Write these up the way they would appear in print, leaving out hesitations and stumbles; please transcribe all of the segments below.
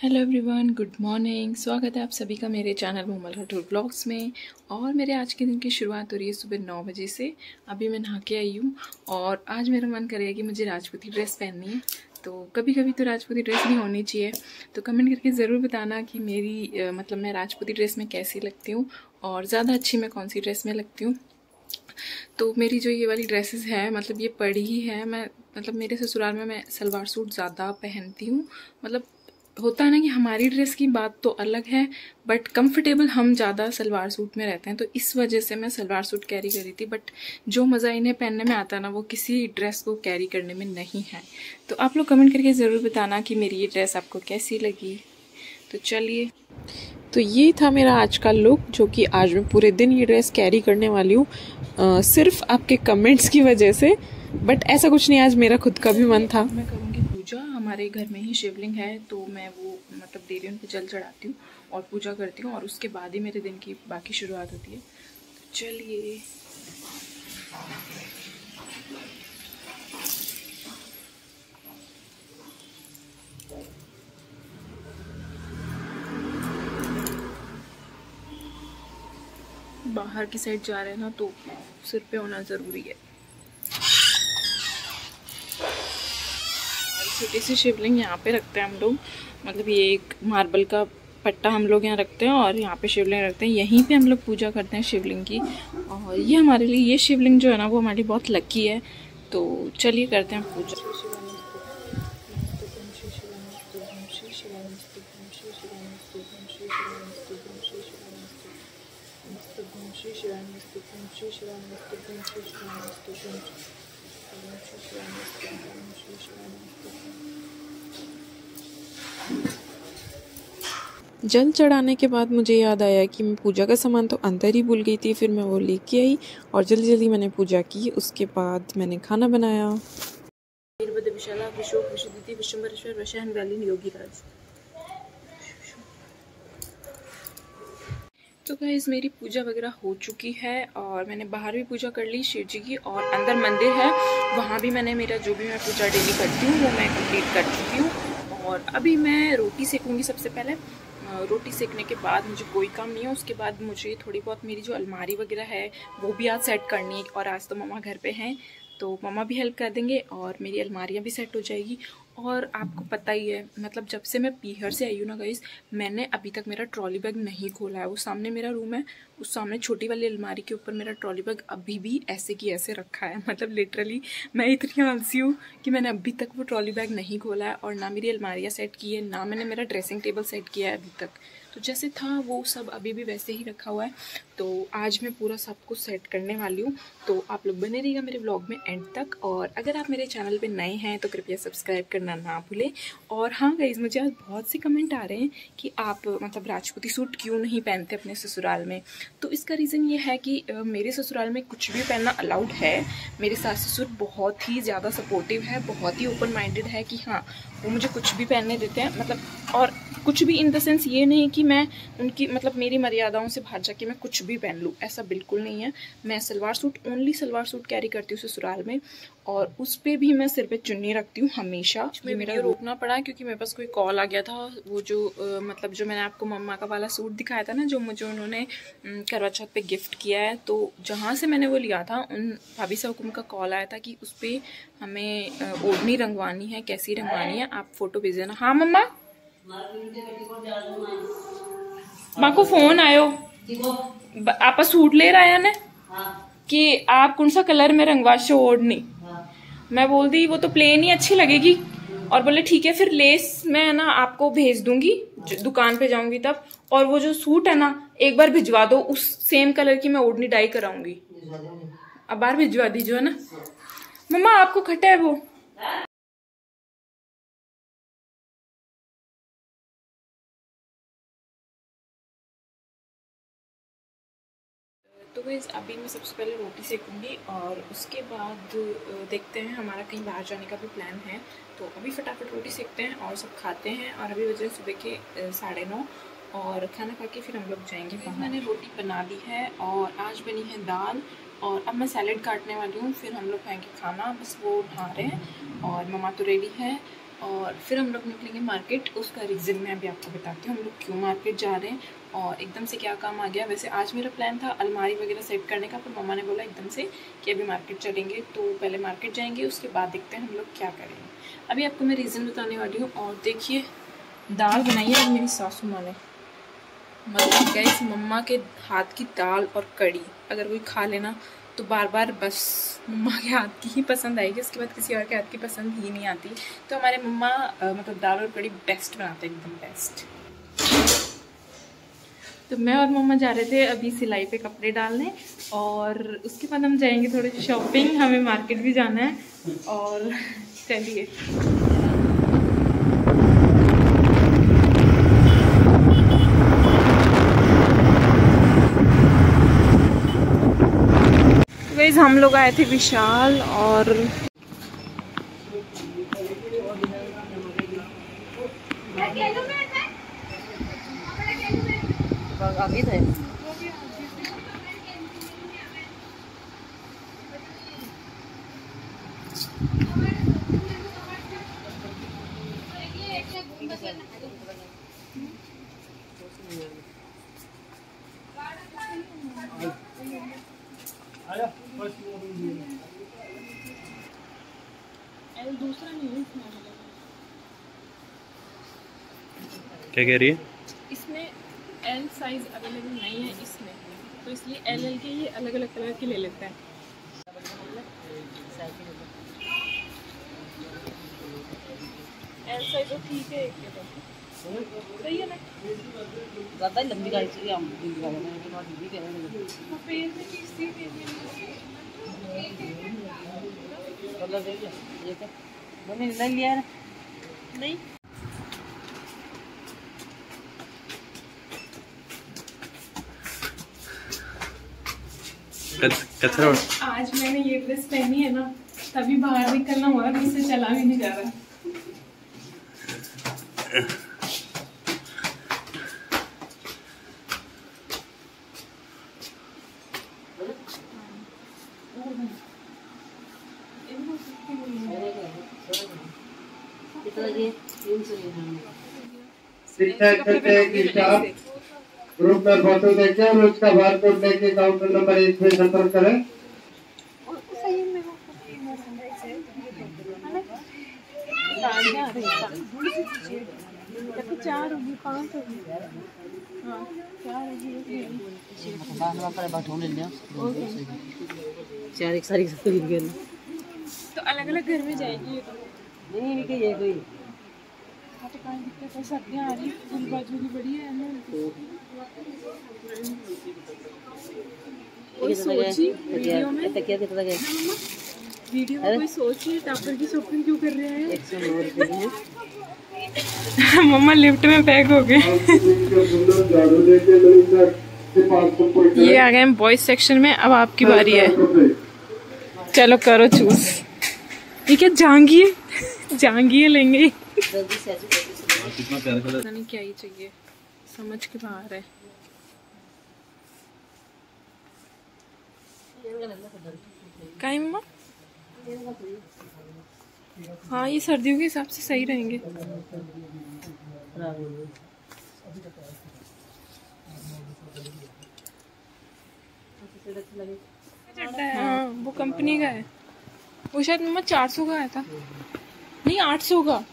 Hello everyone, good morning. स्वागत है आप सभी का मेरे चैनल मोमल राठौर ब्लॉग्स में। और मेरे आज के दिन की शुरुआत हो रही है सुबह 9 बजे से। अभी मैं नहा के आई हूँ और आज मेरा मन करेगा कि मुझे राजपूती ड्रेस पहननी है। तो कभी कभी तो राजपूती ड्रेस भी होनी चाहिए। तो कमेंट करके ज़रूर बताना कि मेरी मैं राजपूती ड्रेस में कैसी लगती हूँ और ज़्यादा अच्छी मैं कौन सी ड्रेस में लगती हूँ। तो मेरी जो ये वाली ड्रेसेस है ये पड़ी ही है। मेरे ससुराल में मैं सलवार सूट ज़्यादा पहनती हूँ। होता है ना कि हमारी ड्रेस की बात तो अलग है, बट कंफर्टेबल हम ज़्यादा सलवार सूट में रहते हैं। तो इस वजह से मैं सलवार सूट कैरी करी थी, बट जो मज़ा इन्हें पहनने में आता है ना वो किसी ड्रेस को कैरी करने में नहीं है। तो आप लोग कमेंट करके ज़रूर बताना कि मेरी ये ड्रेस आपको कैसी लगी। तो चलिए, तो ये था मेरा आज का लुक, जो कि आज मैं पूरे दिन ये ड्रेस कैरी करने वाली हूँ, सिर्फ आपके कमेंट्स की वजह से। बट ऐसा कुछ नहीं, आज मेरा खुद का भी मन था। मैं करूँगी पूजा। हमारे घर में ही शिवलिंग है, तो मैं वो डेली उन पर जल चढ़ाती हूँ और पूजा करती हूँ, और उसके बाद ही मेरे दिन की बाकी शुरुआत होती है। तो चलिए, बाहर की साइड जा रहे हैं ना, तो सिर पे होना ज़रूरी है। छोटी सी शिवलिंग यहाँ पे रखते हैं हम लोग। ये एक मार्बल का पट्टा हम लोग यहाँ रखते हैं और यहाँ पे शिवलिंग रखते हैं। यहीं पे हम लोग पूजा करते हैं शिवलिंग की। और ये हमारे लिए, ये शिवलिंग जो है ना वो हमारे लिए बहुत लकी है। तो चलिए करते हैं पूजा। जल चढ़ाने के बाद मुझे याद आया कि मैं पूजा का सामान तो अंदर ही भूल गई थी। फिर मैं वो लेके आई और जल्दी जल्दी मैंने पूजा की। उसके बाद मैंने खाना बनाया। तो गाइस, मेरी पूजा वगैरह हो चुकी है और मैंने बाहर भी पूजा कर ली शिव जी की, और अंदर मंदिर है वहाँ भी मैंने मेरा जो भी मैं पूजा डेली करती हूँ वो मैं कंप्लीट कर चुकी हूँ। और अभी मैं रोटी सेकूँगी। सबसे पहले रोटी सेकने के बाद मुझे कोई काम नहीं है। उसके बाद मुझे थोड़ी बहुत मेरी जो अलमारी वगैरह है वो भी आज सेट करनी है। और आज तो मम्मा घर पे हैं, तो मम्मा भी हेल्प कर देंगे और मेरी अलमारियाँ भी सेट हो जाएगी। और आपको पता ही है, जब से मैं पीहर से आई हूँ ना गाइस, मैंने अभी तक मेरा ट्रॉली बैग नहीं खोला है। वो सामने मेरा रूम है, उस सामने छोटी वाली अलमारी के ऊपर मेरा ट्रॉली बैग अभी भी ऐसे की ऐसे रखा है। लिटरली मैं इतनी आलसी हूँ कि मैंने अभी तक वो ट्रॉली बैग नहीं खोला है, और ना मेरी अलमारियाँ सेट की है, ना मैंने मेरा ड्रेसिंग टेबल सेट किया है अभी तक। तो जैसे था वो सब अभी भी वैसे ही रखा हुआ है। तो आज मैं पूरा सब कुछ सेट करने वाली हूँ। तो आप लोग बने रहिएगा मेरे व्लॉग में एंड तक। और अगर आप मेरे चैनल पे नए हैं तो कृपया सब्सक्राइब करना ना भूलें। और हाँ गाइस, मुझे आज बहुत से कमेंट आ रहे हैं कि आप राजपूती सूट क्यों नहीं पहनते अपने ससुराल में। तो इसका रीज़न ये है कि मेरे ससुराल में कुछ भी पहनना अलाउड है। मेरे सास ससुर बहुत ही ज़्यादा सपोर्टिव है, बहुत ही ओपन माइंडेड है कि हाँ, वो मुझे कुछ भी पहनने देते हैं। और कुछ भी इन द सेंस ये नहीं कि मैं उनकी मेरी मर्यादाओं से बाहर जाके मैं कुछ भी पहन लूँ, ऐसा बिल्कुल नहीं है। मैं salwar suit, only salwar suit carry करती हूँ ससुराल में, और उस पर भी मैं सिर पे चुन्नी रखती हूँ हमेशा। मेरा रोकना पड़ा क्योंकि मेरे पास कोई कॉल आ गया था। वो जो जो मैंने आपको मम्मा का वाला सूट दिखाया था ना, जो मुझे उन्होंने करवा चौथ पे गिफ्ट किया है, तो जहाँ से मैंने वो लिया था उन भाभी साहब का कॉल आया था कि उस पर हमें ओढ़नी रंगवानी है, कैसी रंगवानी है, आप फोटो भेज देना। हाँ मम्मा, माँ को फोन आयो, आप सूट ले रहा है ना कि आप कौन सा कलर में रंगवाशो ओढ़नी। मैं बोल दी वो तो प्लेन ही अच्छी लगेगी, और बोले ठीक है फिर लेस मैं ना आपको भेज दूंगी, दुकान पे जाऊंगी तब। और वो जो सूट है ना, एक बार भिजवा दो, उस सेम कलर की मैं ओढ़नी डाई कराऊंगी। अब बार भिजवा दीजिए ना मम्मा, आपको खटा है वो। तो गाइस, अभी मैं सबसे पहले रोटी सेकूंगी और उसके बाद देखते हैं, हमारा कहीं बाहर जाने का भी प्लान है। तो अभी फटाफट रोटी सेकते हैं और सब खाते हैं। और अभी बजे सुबह के 9:30, और खाना खा के फिर हम लोग जाएंगे। मैंने रोटी बना ली है और आज बनी है दाल, और अब मैं सैलेड काटने वाली हूँ। फिर हम लोग खाएंगे खाना। बस वो नहा रहे हैं और मम्मा तो रेडी है। और फिर हम लोग निकलेंगे मार्केट। उसका रीज़न मैं अभी आपको बताती हूँ हम लोग क्यों मार्केट जा रहे हैं और एकदम से क्या काम आ गया। वैसे आज मेरा प्लान था अलमारी वगैरह सेट करने का, पर मम्मा ने बोला एकदम से कि अभी मार्केट चलेंगे, तो पहले मार्केट जाएंगे, उसके बाद देखते हैं हम लोग क्या करेंगे। अभी आपको मैं रीज़न बताने वाली हूँ। और देखिए दाल बनाई है मेरी सासू माँ ने, मतलब गाइस मम्मा के हाथ की दाल और कड़ी अगर कोई खा लेना तो बार बार बस मम्मा के हाथ की ही पसंद आएगी, उसके बाद किसी और के हाथ की पसंद ही नहीं आती। तो हमारे मम्मा मतलब दाल और कड़ी बेस्ट बनाते हैं, एकदम बेस्ट। तो मैं और मम्मा जा रहे थे अभी सिलाई पे कपड़े डालने, और उसके बाद हम जाएंगे थोड़ी शॉपिंग, हमें मार्केट भी जाना है। और चलिए गाइस हम लोग आए थे विशाल और आगे थे। दूसरा नहीं, क्या कह रही है? इसमें एल साइज अवेलेबल नहीं है इसमें, तो इसलिए एल के ये अलग अलग कलर के ले लेते हैं। एल साइज तो ठीक है, एक के सही है ना। ज़्यादा लंबी गाड़ी चाहिए हम दीदी कह रहे पैर में किसी दे कलर देख ये क्या मैंने नहीं लिया है नहीं। कचरा आज मैंने ये ड्रेस पहनी है ना, तभी बाहर निकलना हुआ, इससे चला भी नहीं जा रहा। ग्रुप में फोटो देखें और उसका बारकोड लेके काउंटर नंबर 1 पे संपर्क करें। चार होगी, 5 होगी, हाँ 4 होगी। चार एक सारी तो अलग अलग घर में जाएगी ये तो नहीं कि ये कोई तो कहीं दिक्कत है। सर्दियाँ आ रही, फुल बाजू की बड़ी है ना। कोई सोची वीडियो में, वीडियो में कोई सोची टापर की शॉपिंग क्यों कर रहे हैं। मम्मा लिफ्ट में पैक हो गए। ये आ गए बॉयज सेक्शन में, अब आपकी बारी है, चलो करो चूज। ये क्या जहांगीर, जहांगीर लेंगे। कितना प्यारा कलर, पता नहीं क्या ही चाहिए, समझ के बाहर है। काहे मम्मा? हाँ ये सर्दियों के हिसाब से सही रहेंगे। हाँ वो कंपनी का है, वो शायद मम्मा 400 का आया था, नहीं 800 का।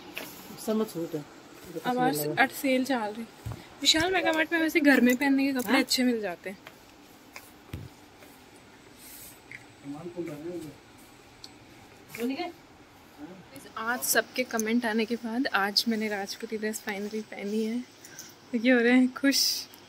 अब आज 8 सेल चल रही। विशाल मेगामार्ट में वैसे घर में पहनने के कपड़े अच्छे मिल जाते हैं। आज सबके कमेंट आने के बाद आज मैंने राजपूती ड्रेस फाइनली पहनी है। ये हो रहे हैं खुश।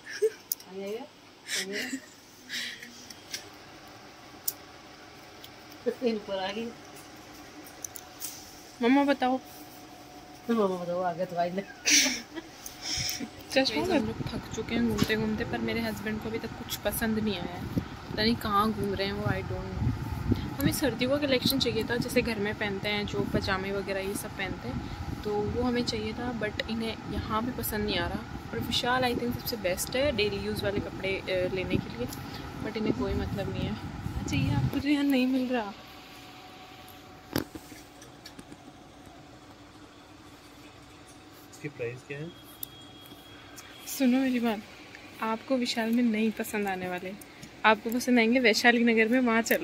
मम्मा बताओ। आगे तो आई चश्मा हम लोग थक चुके हैं घूमते घूमते, पर मेरे हस्बैंड को अभी तक कुछ पसंद नहीं आया है, पता नहीं कहाँ घूम रहे हैं वो, आई डोंट नो। हमें सर्दियों का कलेक्शन चाहिए था, जैसे घर में पहनते हैं जो पजामे वगैरह ये सब पहनते हैं, तो वो हमें चाहिए था, बट इन्हें यहाँ भी पसंद नहीं आ रहा। और विशाल आई थिंक सबसे बेस्ट है डेली यूज़ वाले कपड़े लेने के लिए, बट इन्हें कोई मतलब नहीं है। चाहिए आपको जो यहाँ नहीं मिल रहा। इसकी प्राइस क्या है? सुनो मेरी बात, आपको विशाल में नहीं पसंद आने वाले, आपको पसंद आएंगे वैशाली नगर में, वहाँ चलो।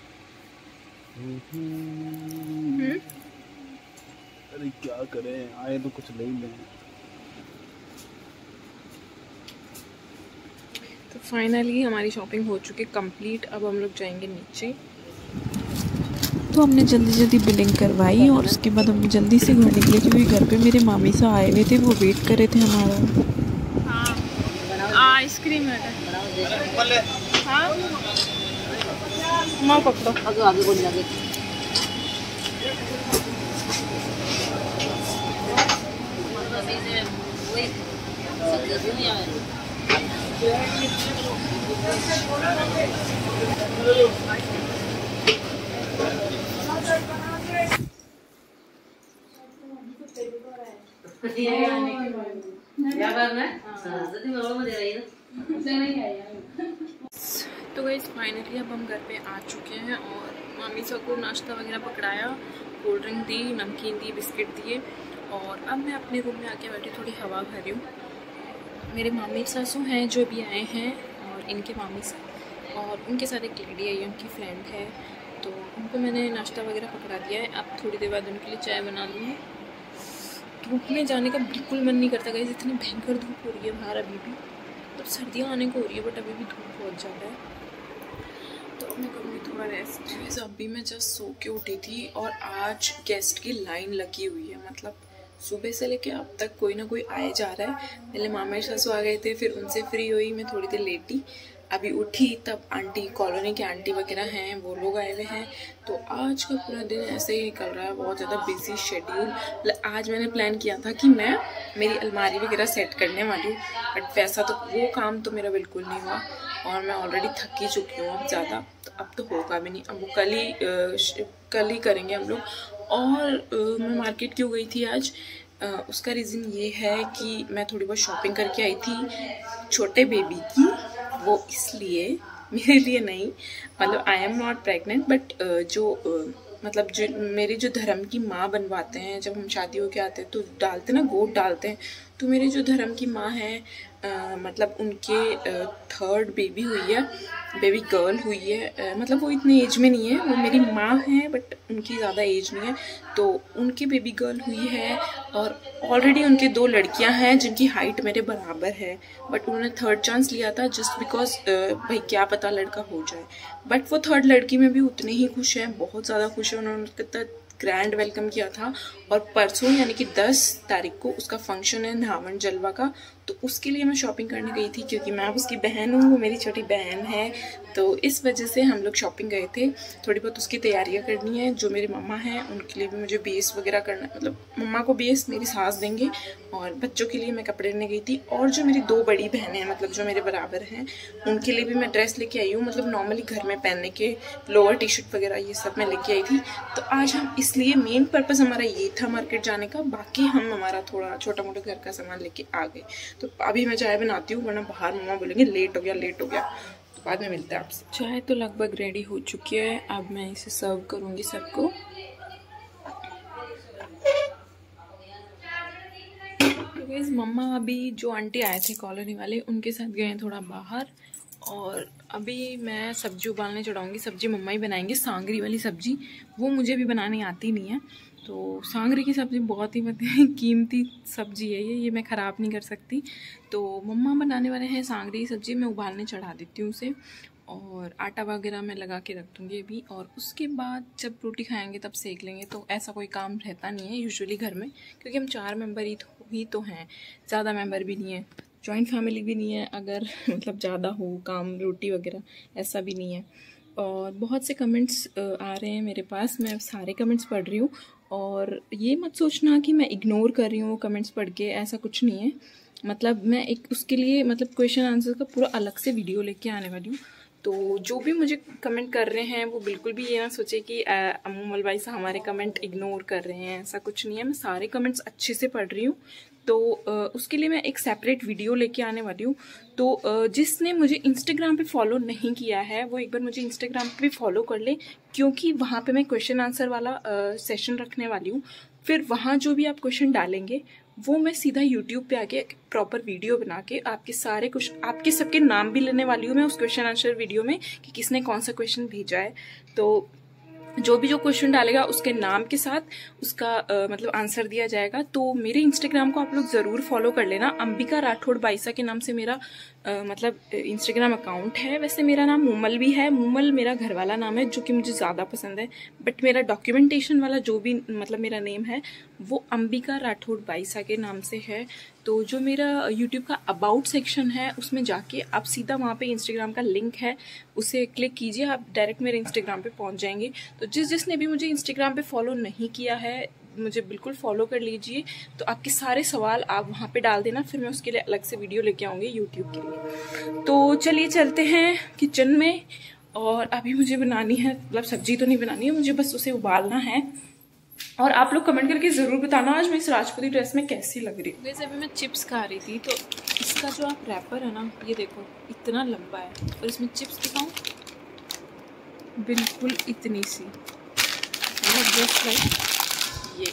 अरे क्या करें, आए तो कुछ ले ही लें। तो फाइनली हमारी शॉपिंग हो चुकी है कंप्लीट। अब हम लोग जाएंगे नीचे। तो हमने जल्दी जल्दी बिलिंग करवाई और उसके बाद हम जल्दी से घर निकले क्योंकि घर पे मेरे मामी साहब आए हुए थे, वो वेट कर रहे थे हमारा। आइसक्रीम है हाँ माँ पकड़ो आगे बोल जाके तो गाइस फाइनली अब हम घर पे आ चुके हैं और मामी सब को नाश्ता वगैरह पकड़ाया, कोल्ड ड्रिंक दी, नमकीन दी, बिस्किट दिए और अब मैं अपने रूम में आके बैठी थोड़ी हवा खा रही हूँ। मेरे मामी सासू हैं जो भी आए हैं और इनके मामी साहब और उनके साथ एक लेडी आई है, उनकी फ्रेंड है, तो उनको मैंने नाश्ता वगैरह पकड़ा दिया है। अब थोड़ी देर बाद उनके लिए चाय बना दूँगी। धूप में जाने का बिल्कुल मन नहीं करता गाइस, इतनी भयंकर धूप हो रही है बाहर अभी भी। तो सर्दियाँ आने को हो रही है बट अभी भी धूप बहुत ज़्यादा है, तो अब मैं करूँगी थोड़ा रेस्ट। वैसे अभी मैं जस्ट सो के उठी थी और आज गेस्ट की लाइन लगी हुई है, मतलब सुबह से लेके अब तक कोई ना कोई आए जा रहा है। पहले मामा सासू आ गए थे, फिर उनसे फ्री हुई, मैं थोड़ी देर लेटी, अभी उठी तब आंटी, कॉलोनी के आंटी वगैरह हैं वो लोग आए हुए हैं। तो आज का पूरा दिन ऐसे ही निकल रहा है, बहुत ज़्यादा बिजी शेड्यूल। आज मैंने प्लान किया था कि मैं मेरी अलमारी वगैरह सेट करने वाली हूँ, बट वैसा तो वो काम तो मेरा बिल्कुल नहीं हुआ और मैं ऑलरेडी थक ही चुकी हूँ अब ज़्यादा, तो अब तो होगा भी नहीं। अब वो कल ही करेंगे हम लोग। और मैं मार्केट क्यों गई थी आज, उसका रीज़न ये है कि मैं थोड़ी बहुत शॉपिंग करके आई थी छोटे बेबी की, वो इसलिए, मेरे लिए नहीं, मतलब I am not pregnant but मतलब जो मेरी जो धर्म की माँ बनवाते हैं, जब हम शादी होके आते हैं तो डालते ना, गोद डालते हैं, तो मेरी जो धर्म की माँ है मतलब उनके थर्ड बेबी हुई है, बेबी गर्ल हुई है, मतलब वो इतने एज में नहीं है, वो मेरी माँ है बट उनकी ज़्यादा एज नहीं है, तो उनकी बेबी गर्ल हुई है और ऑलरेडी उनके 2 लड़कियां हैं जिनकी हाइट मेरे बराबर है, बट उन्होंने थर्ड चांस लिया था जस्ट बिकॉज भाई क्या पता लड़का हो जाए। बट वो थर्ड लड़की में भी उतने ही खुश हैं, बहुत ज़्यादा खुश हैं। उन्होंने ग्रैंड वेलकम किया था और परसों यानी कि 10 तारीख को उसका फंक्शन है धावन जलवा का, तो उसके लिए मैं शॉपिंग करने गई थी क्योंकि मैं अब उसकी बहन हूँ, वो मेरी छोटी बहन है, तो इस वजह से हम लोग शॉपिंग गए थे। थोड़ी बहुत उसकी तैयारियाँ करनी है, जो मेरी मम्मा हैं उनके लिए भी मुझे बेस वगैरह करना, मतलब मम्मा को बेस मेरी सास देंगे और बच्चों के लिए मैं कपड़े लेने गई थी। और जो मेरी 2 बड़ी बहनें हैं मतलब जो मेरे बराबर हैं, उनके लिए भी मैं ड्रेस लेके आई हूँ, मतलब नॉर्मली घर में पहनने के लोअर टी शर्ट वगैरह ये सब मैं लेके आई थी। तो आज हम इसलिए मेन पर्पज़ हमारा ये था मार्केट जाने का, बाकी हम हमारा थोड़ा छोटा मोटा घर का सामान लेके आ गए। तो अभी मैं चाय बनाती हूँ वरना बाहर मम्मा बोलेंगे लेट हो गया लेट हो गया, तो बाद में मिलते हैं आपसे। चाय तो लगभग रेडी हो चुकी है, अब मैं इसे सर्व करूँगी सबको। तो गाइस मम्मा अभी जो आंटी आए थे कॉलोनी वाले उनके साथ गए हैं थोड़ा बाहर, और अभी मैं सब्जी उबालने चढ़ाऊँगी। सब्जी मम्मा ही बनाएंगे, सांगरी वाली सब्जी, वो मुझे भी बनानी आती नहीं है। तो सांगरी की सब्ज़ी बहुत ही मतलब कीमती सब्ज़ी है ये मैं ख़राब नहीं कर सकती, तो मम्मा बनाने वाले हैं सांगरी की सब्ज़ी। मैं उबालने चढ़ा देती हूँ उसे और आटा वगैरह मैं लगा के रख दूँगी अभी, और उसके बाद जब रोटी खाएंगे तब सेक लेंगे। तो ऐसा कोई काम रहता नहीं है यूजुअली घर में, क्योंकि हम 4 मेंबर ही तो हैं, ज़्यादा मेंबर भी नहीं है, जॉइंट फैमिली भी नहीं है अगर मतलब ज़्यादा हो काम रोटी वगैरह, ऐसा भी नहीं है। और बहुत से कमेंट्स आ रहे हैं मेरे पास, मैं सारे कमेंट्स पढ़ रही हूँ, और ये मत सोचना कि मैं इग्नोर कर रही हूँ कमेंट्स पढ़ के, ऐसा कुछ नहीं है। मतलब मैं एक उसके लिए मतलब क्वेश्चन आंसर का पूरा अलग से वीडियो लेके आने वाली हूँ। तो जो भी मुझे कमेंट कर रहे हैं वो बिल्कुल भी ये ना सोचे कि अम्मू मलबाई साहब हमारे कमेंट इग्नोर कर रहे हैं, ऐसा कुछ नहीं है। मैं सारे कमेंट्स अच्छे से पढ़ रही हूँ, तो उसके लिए मैं एक सेपरेट वीडियो लेके आने वाली हूँ। तो जिसने मुझे इंस्टाग्राम पे फॉलो नहीं किया है वो एक बार मुझे इंस्टाग्राम पे फॉलो कर ले, क्योंकि वहाँ पे मैं क्वेश्चन आंसर वाला सेशन रखने वाली हूँ। फिर वहाँ जो भी आप क्वेश्चन डालेंगे वो मैं सीधा यूट्यूब पे आके एक प्रॉपर वीडियो बना के आपके सारे क्वेश्चन, आपके सबके नाम भी लेने वाली हूँ मैं उस क्वेश्चन आंसर वीडियो में कि किसने कौन सा क्वेश्चन भेजा है। तो जो भी जो क्वेश्चन डालेगा उसके नाम के साथ उसका मतलब आंसर दिया जाएगा। तो मेरे इंस्टाग्राम को आप लोग ज़रूर फॉलो कर लेना। अंबिका राठौड़ बाइसा के नाम से मेरा मतलब इंस्टाग्राम अकाउंट है। वैसे मेरा नाम मूमल भी है, मूमल मेरा घर वाला नाम है जो कि मुझे ज़्यादा पसंद है, बट मेरा डॉक्यूमेंटेशन वाला जो भी मतलब मेरा नेम है वो अंबिका राठौड़ बाइसा के नाम से है। तो जो मेरा यूट्यूब का अबाउट सेक्शन है उसमें जाके आप सीधा वहाँ पे इंस्टाग्राम का लिंक है उसे क्लिक कीजिए, आप डायरेक्ट मेरे इंस्टाग्राम पे पहुँच जाएंगे। तो जिसने भी मुझे इंस्टाग्राम पे फॉलो नहीं किया है मुझे बिल्कुल फॉलो कर लीजिए। तो आपके सारे सवाल आप वहाँ पे डाल देना, फिर मैं उसके लिए अलग से वीडियो लेके आऊँगी यूट्यूब के लिए। तो चलिए चलते हैं किचन में। और अभी मुझे बनानी है, मतलब सब्जी तो नहीं बनानी है, मुझे बस उसे उबालना है। और आप लोग कमेंट करके ज़रूर बताना आज मैं इस राजपूती ड्रेस में कैसी लग रही हूँ। वैसे अभी मैं चिप्स खा रही थी तो इसका जो आप रैपर है ना, ये देखो इतना लंबा है और इसमें चिप्स दिखाऊं बिल्कुल इतनी सी, जस्ट लाइक ये।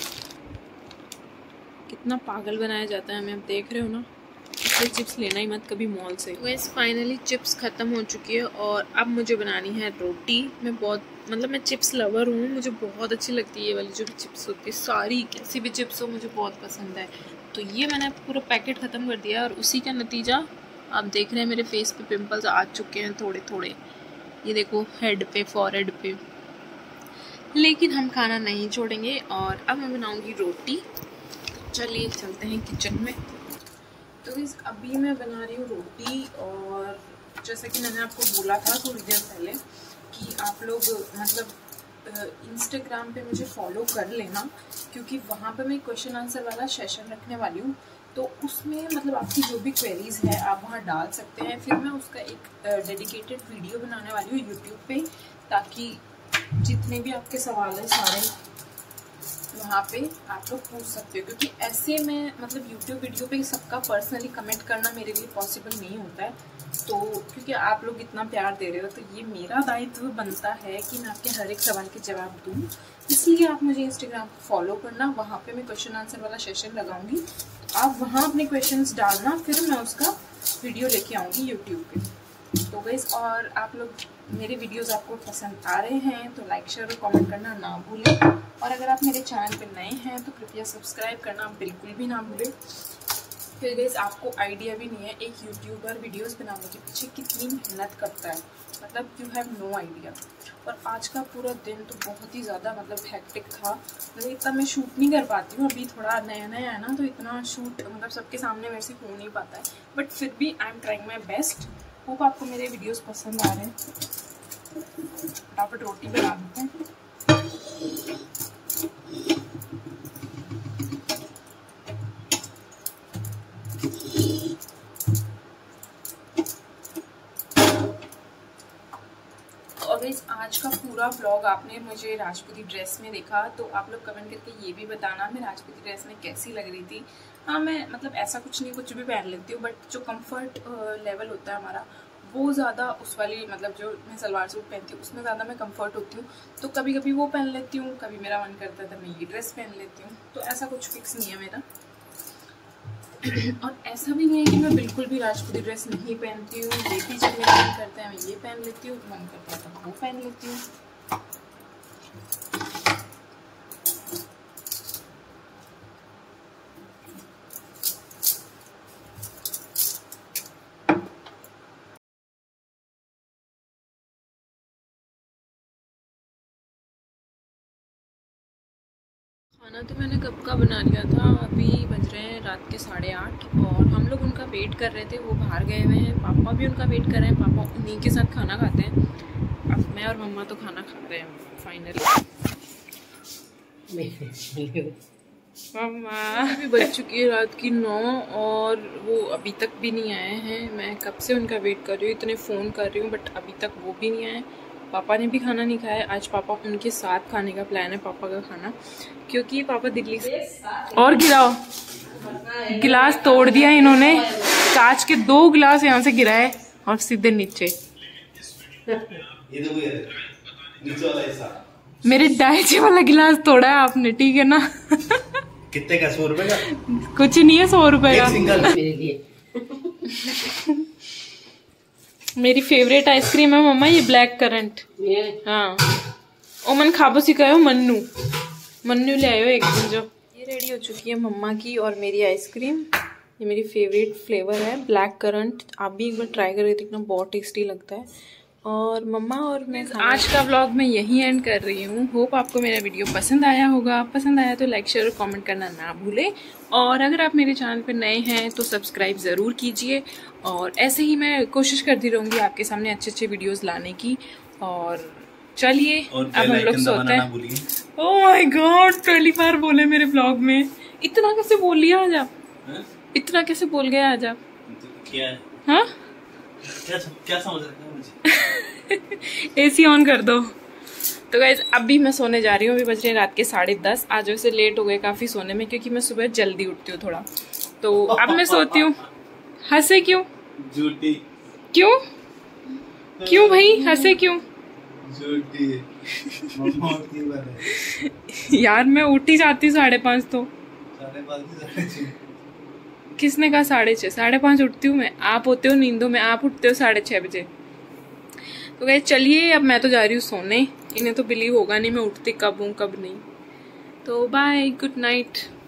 कितना पागल बनाया जाता है हमें, आप देख रहे हो ना। इसलिए चिप्स लेना ही मत कभी मॉल से। वैसे फाइनली चिप्स ख़त्म हो चुकी है और अब मुझे बनानी है रोटी। मैं बहुत मतलब मैं चिप्स लवर हूँ, मुझे बहुत अच्छी लगती है ये वाली जो भी चिप्स होती है, सारी कैसी भी चिप्स हो मुझे बहुत पसंद है। तो ये मैंने पूरा पैकेट ख़त्म कर दिया और उसी का नतीजा आप देख रहे हैं, मेरे फेस पे पिंपल्स आ चुके हैं थोड़े थोड़े, ये देखो हेड पे, फॉरहेड पे। लेकिन हम खाना नहीं छोड़ेंगे और अब मैं बनाऊँगी रोटी। चलिए चलते हैं किचन में। तो इस अभी मैं बना रही हूँ रोटी। और जैसा कि मैंने आपको बोला था थोड़ी देर पहले कि आप लोग मतलब इंस्टाग्राम पे मुझे फॉलो कर लेना, क्योंकि वहाँ पे मैं क्वेश्चन आंसर वाला सेशन रखने वाली हूँ। तो उसमें मतलब आपकी जो भी क्वेरीज है आप वहाँ डाल सकते हैं, फिर मैं उसका एक डेडिकेटेड वीडियो बनाने वाली हूँ यूट्यूब पे, ताकि जितने भी आपके सवाल हैं सारे वहाँ पे आप लोग पूछ सकते हो। क्योंकि ऐसे में मतलब यूट्यूब वीडियो पे सबका पर्सनली कमेंट करना मेरे लिए पॉसिबल नहीं होता है। तो क्योंकि आप लोग इतना प्यार दे रहे हो तो ये मेरा दायित्व बनता है कि मैं आपके हर एक सवाल के जवाब दूँ। इसलिए आप मुझे इंस्टाग्राम पर फॉलो करना, वहाँ पे मैं क्वेश्चन आंसर वाला सेशन लगाऊंगी, आप वहाँ अपने क्वेश्चंस डालना, फिर मैं उसका वीडियो लेके आऊँगी यूट्यूब पे। तो गाइस, और आप लोग मेरे वीडियोस आपको पसंद आ रहे हैं तो लाइक शेयर और कमेंट करना ना भूलें। और अगर आप मेरे चैनल पर नए हैं तो कृपया सब्सक्राइब करना बिल्कुल भी ना भूलें। फिर गाइस, आपको आइडिया भी नहीं है एक यूट्यूबर वीडियोस बनाने के पीछे कितनी मेहनत करता है, मतलब यू हैव नो आइडिया। और आज का पूरा दिन तो बहुत ही ज़्यादा मतलब हैक्टिक था, मतलब इतना मैं शूट नहीं कर पाती हूँ, अभी थोड़ा नया नया है ना, तो इतना शूट मतलब सबके सामने मेरे से हो नहीं पाता है। बट फिर भी I am trying my best. Hope आपको मेरे वीडियोस पसंद आ रहे हैं। फटाफट रोटी बना देते हैं। और गाइस, आज का पूरा व्लॉग आपने मुझे राजपूती ड्रेस में देखा, तो आप लोग कमेंट करके ये भी बताना मैं राजपूती ड्रेस में कैसी लग रही थी। हाँ, मैं मतलब ऐसा कुछ नहीं, कुछ भी पहन लेती हूँ, बट जो कंफर्ट लेवल होता है हमारा वो ज़्यादा उस वाली मतलब जो मैं सलवार सूट पहनती हूँ उसमें ज़्यादा मैं कंफर्ट होती हूँ। तो कभी कभी वो पहन लेती हूँ, कभी मेरा मन करता है तो मैं ये ड्रेस पहन लेती हूँ। तो ऐसा कुछ फिक्स नहीं है मेरा। और ऐसा भी नहीं है कि मैं बिल्कुल भी राजपूती ड्रेस नहीं पहनती हूँ। ये भी जब मेरा मन करता है मैं ये पहन लेती हूँ, मन करता है तो वो पहन लेती हूँ। खाना तो मैंने कब का बना लिया था, अभी बज रहे हैं रात के 8:30 और हम लोग उनका वेट कर रहे थे, वो बाहर गए हुए हैं। पापा भी उनका वेट कर रहे हैं, पापा उन्हीं के साथ खाना खाते हैं। अब मैं और मम्मा तो खाना खा रहे हैं फाइनली। मम्मा अभी बज चुकी है रात की 9 और वो अभी तक भी नहीं आए हैं। मैं कब से उनका वेट कर रही हूँ, इतने फ़ोन कर रही हूँ बट अभी तक वो भी नहीं आए। पापा ने भी खाना नहीं खाया, आज पापा उनके साथ खाने का प्लान है पापा का खाना, क्योंकि पापा दिल्ली से। और गिराओ, गिलास तोड़ दिया इन्होंने, कांच के 2 गिलास यहाँ से गिराए और सीधे नीचे। मेरे डायचे वाला गिलास तोड़ा है आपने, ठीक है ना? कितने का? 100 रुपए का? कुछ नहीं है, 100 रुपए का। मेरे लिए मेरी फेवरेट आइसक्रीम है मम्मा ये ब्लैक करंट। हाँ ओ मन खाबो सिखायो मन्नू ले आयो एक दिन जो। ये रेडी हो चुकी है मम्मा की और मेरी आइसक्रीम। ये मेरी फेवरेट फ्लेवर है ब्लैक करंट, आप भी एक बार ट्राई करके देखना, बहुत टेस्टी लगता है। और मम्मा और मैं आज का व्लॉग मैं यहीं एंड कर रही हूँ। होप आपको मेरा वीडियो पसंद आया होगा। पसंद आया तो लाइक शेयर और कमेंट करना ना भूलें। और अगर आप मेरे चैनल पर नए हैं तो सब्सक्राइब ज़रूर कीजिए। और ऐसे ही मैं कोशिश करती रहूँगी आपके सामने अच्छे अच्छे वीडियोज़ लाने की। और चलिए अब हम लोग सोते हैं। ओह माय गॉड, पहली बार बोले मेरे ब्लॉग में। इतना कैसे बोल लिया आज आप? इतना कैसे बोल गए आज आप? क्या है? हाँ क्या समझ रहे हैं मुझे? एसी ऑन कर दो। तो गाइस अभी मैं सोने जा रही हूँ। अभी बज रहे रात के 10:30। आज वैसे लेट हो गए काफी सोने में, क्योंकि मैं सुबह जल्दी उठती हूँ थोड़ा। तो अब मैं सोती हूँ। हंसे क्यों? झूठी। क्यों भाई हंसे क्यों? झूठी। यार मैं उठ ही जाती हूँ 5:30 तो। 5:30। किसने कहा 6:30? 5:30 उठती हूँ मैं। आप होते हो नींदों में, आप उठते हो 6:30 बजे। तो गाइस चलिए अब मैं तो जा रही हूँ सोने। इन्हें तो बिलीव होगा नहीं मैं उठती कब हूँ कब नहीं। तो बाय, गुड नाइट।